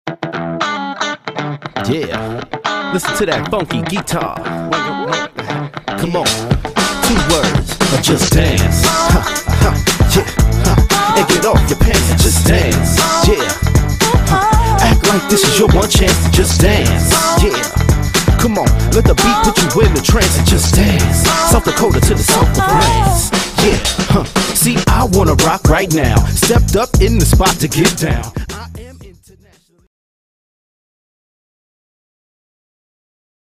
Yeah, listen to that funky guitar. Come on, 2 words, just dance. Yeah, and get off your pants and just dance. Yeah, act like this is your one chance to just dance. Yeah, come on, let the beat put you in the trance and just dance. South Dakota to the south of France. Yeah, see, I wanna rock right now. Stepped up in the spot to get down.